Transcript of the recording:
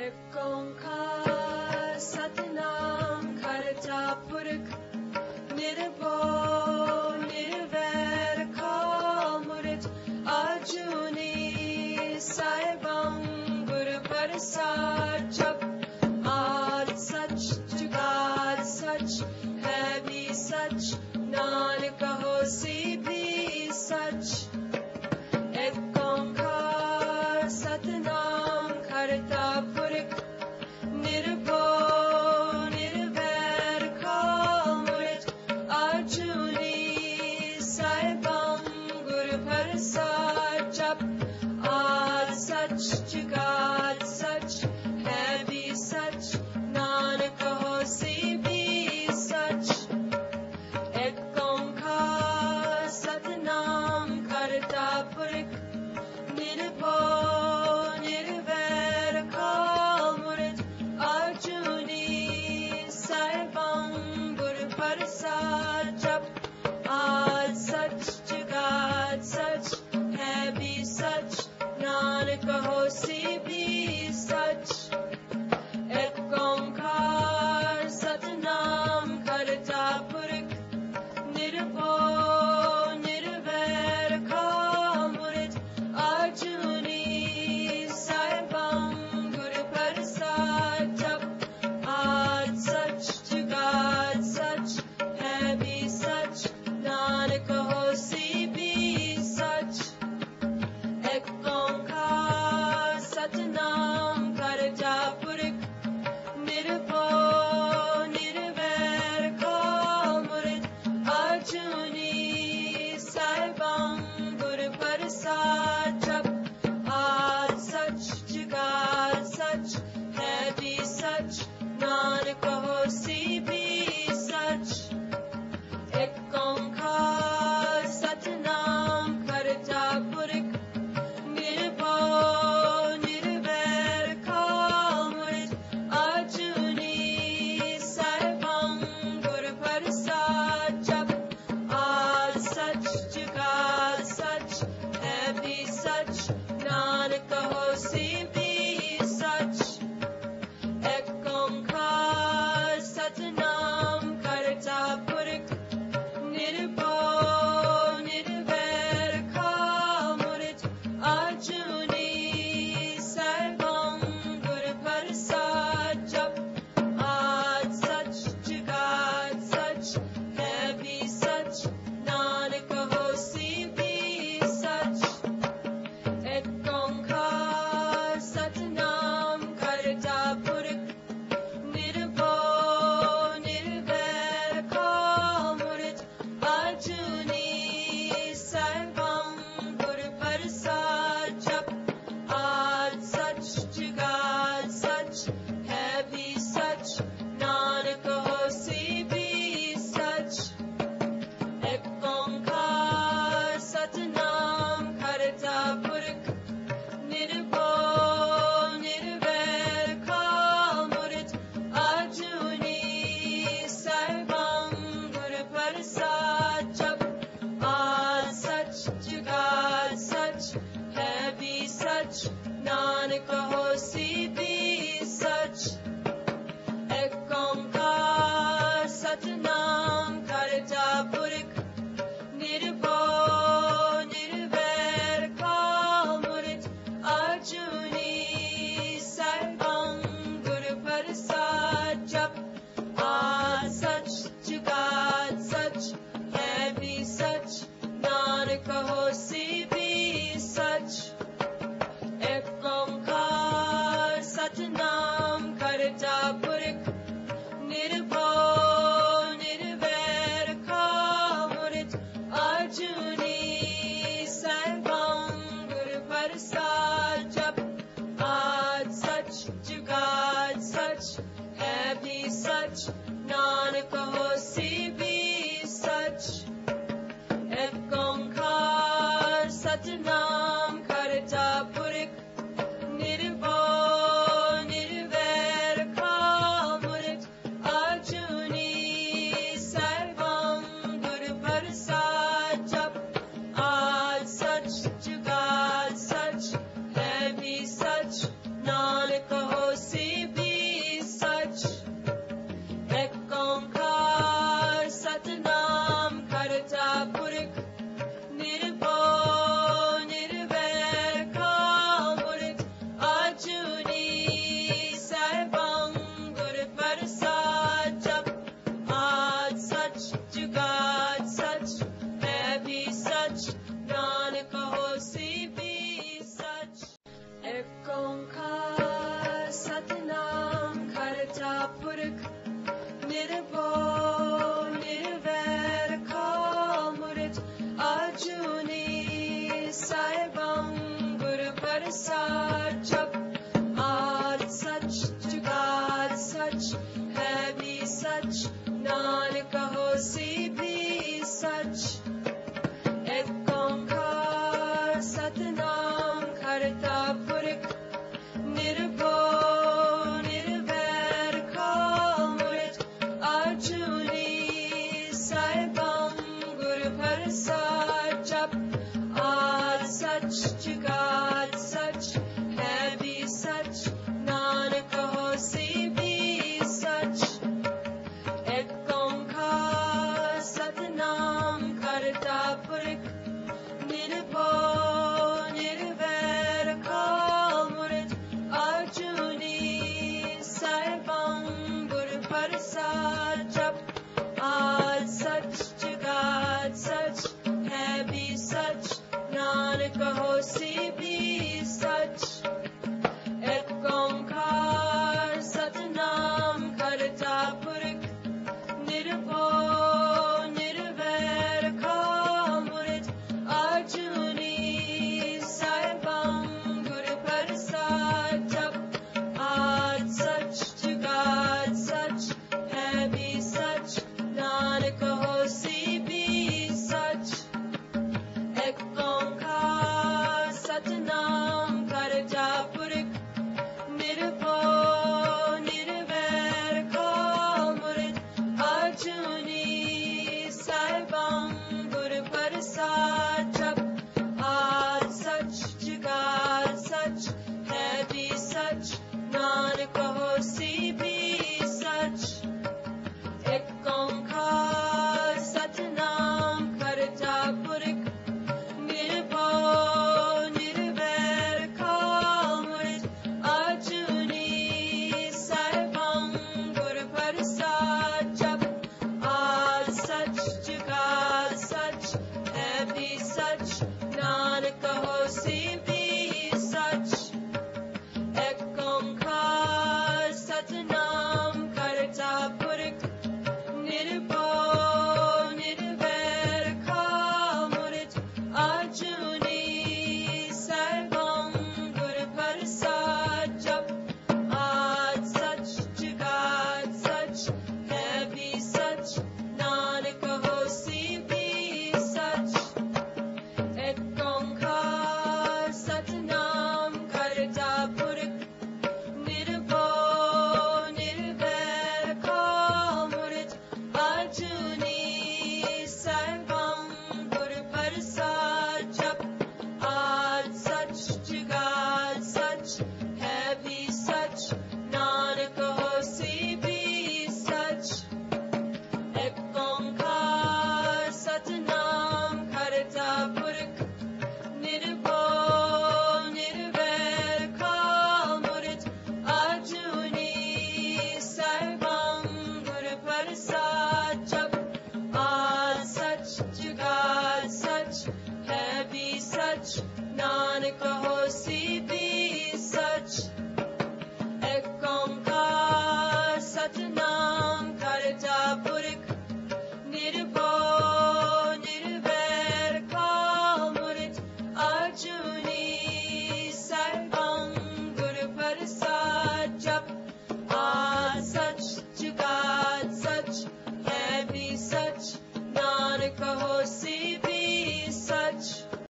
एक ओंकार सतनाम करता पुरख निर्भय निर्वैर कामुरत अर्जुनी साइबम गुरु प्रसाद जप आद सच जुगाद सच है भी सच नानक होसी भी सच एक ओंकार सतनाम करता पुरख निर्भय निर्वैर कामुरत अर्जुनी साइबम गुरु प्रसाद जप आद सच जुगाद सच है भी सच नानक होसी भी सच एक ओंकार सतनाम करता पुरख निर्भय निर्वैर कामुरत अर्जुनी साइबम गुरु प्रसाद जप आद सच जुगाद सच है भी सच नानक होसी भी सच एक ओंकार सतनाम करता पुरख निर्भय निर्वैर कामुरत अर्जुनी साइबम गुरु प्रसाद जप आद सच जुगाद सच है भी सच नानक होसी भी सच एक ओंकार सतनाम करता पुरख निर्भय निर्वैर कामुरत अर्जुनी साइबम गुरु प्रसाद जप आद सच जुगाद सच है भी सच नानक होसी भी सच एक ओंकार सतनाम करता पुरख निर्भय निर्वैर कामुरत अर्जुनी साइबम गुरु प्रसाद जप आद सच जुगाद सच है भी सच नानक होसी भी सच एक ओंकार सतनाम करता पुरख निर्भय निर्वैर कामुरत अर्जुनी साइबम गुरु प्रसाद जप आद सच जुगाद सच है भी सच नानक होसी भी सच एक ओंकार सतनाम करता पुरख निर्भय निर्वैर कामुरत अर्जुनी साइबम गुरु प्रसाद जप आद सच जुगाद सच है भी सच नानक होसी भी सच एक ओंकार सतनाम करता पुरख निर्भय निर्वैर कामुरत अर्जुनी साइबम गुरु प्रसाद जप आद सच जुगाद सच है भी सच नानक होसी भी सच एक ओंकार सतनाम करता पुरख निर्भय निर्वैर कामुरत अर्जुनी साइबम गुरु प्रसाद जप आद सच जुगाद सच है भी सच नानक होसी भी सच एक ओंकार सतनाम करता पुरख निर्भय निर्वैर कामुरत अर्जुनी साइबम गुरु प्रसाद जप आद सच जुगाद सच है भी सच नानक होसी भी सच एक ओंकार सतनाम करता पुरख निर्भय निर्वैर कामुरत अर्जुनी साइबम गुरु प्रसाद जप आद सच जुगाद सच है भी सच नानक हो होसी भी सच। एक ओंकार सतनाम करता पुरख निर्भय निर्वैर कामूर्त अजूनी सर्वं गुरु प्रसाद जप। आज सच जुगाद सच है भी सच नानक होसी भी सच। एक ओंकार सतनाम करता पुरख निर्भय निर्वैर कामूर्त अजूनी सर्वं गुरु प्रसाद जप। आज सच जुगाद सच है भी सच नानक होसी भी सच। एक ओंकार सतनाम करता पुरख निर्भय निर्वैर कामूर्त अजूनी सर्वं गुरु प्रसाद जप। आज सच जुगाद सच है भी सच नानक होसी भी सच। एक ओंकार सतनाम करता पुरख निर्भय निर्वैर कामूर्त अजूनी सर्वं गुरु प्रसाद जप। आज सच जुगाद सच है भी सच नानक होसी भी सच। एक ओंकार सतनाम करता पुरख निर्भय निर्वैर कामूर्त अजूनी सर्वं गुरु प्रसाद जप। आज सच जुगाद सच है भी सच नानक होसी भी सच। एक ओंकार सतनाम करता पुरख निर्भय निर्वैर कामूर्त अजूनी सर्वं गुरु प्रसाद जप। आज सच जुगाद सच है भी सच नानक होसी भी सच। एक ओंकार सतनाम करता पुरख निर्भय निर्वैर कामूर्त अजूनी सर्वं गुरु प्रसाद जप। आज सच जुगाद सच है भी सच नानक होसी भी सच। एक ओंकार सतनाम करता पुरख निर्भय निर्वैर कामूर्त अजूनी सर्वं गुरु प्रसाद जप। आज सच जुगाद सच है भी सच नानक होसी भी सच। एक ओंकार सतनाम करता पुरख निर्भय निर्वैर कामूर्त अजूनी सर्वं गुरु प्रसाद जप। आज सच जुगाद सच है भी सच नानक होसी भी सच। एक ओंकार सतनाम करता पुरख निर्भय निर्वैर कामूर्त अजूनी सर्वं गुरु प्रसाद जप। आज सच जुगाद सच है भी सच नानक होसी भी सच। एक ओंकार सतनाम करता पुरख निर्भय